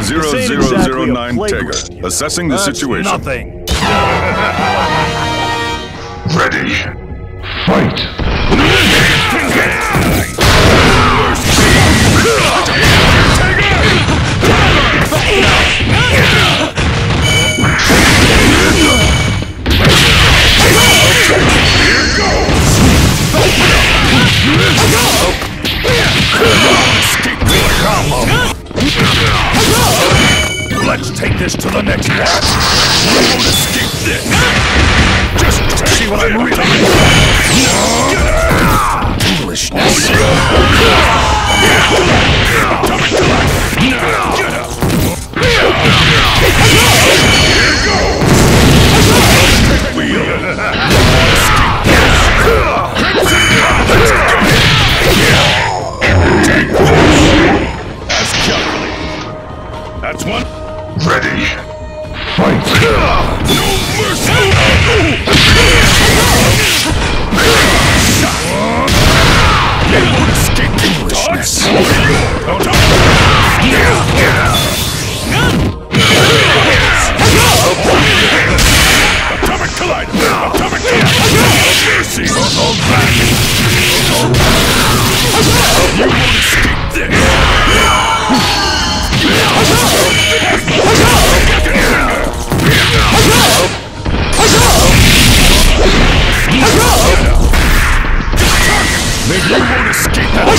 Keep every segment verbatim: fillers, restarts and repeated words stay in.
zero zero zero nine Tega. Assessing the situation. Nothing. Ready. Fight. Let's take this to the next one. You won't escape this. Just see what I'm really doing. Foolishness. Atomic delight. Get up. Here goes. Wheel. Escape this. Let's go. Take this. As calculated. That's one. Ready. Fight. No mercy. You won't escape foolishness. Atomic collider. Atomic collider. No mercy. Don't hold back. You won't escape this. Maybe you won't escape that.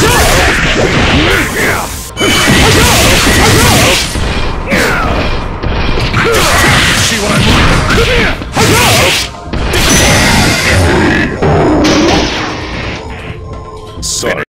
See what I'm doing? Sorry.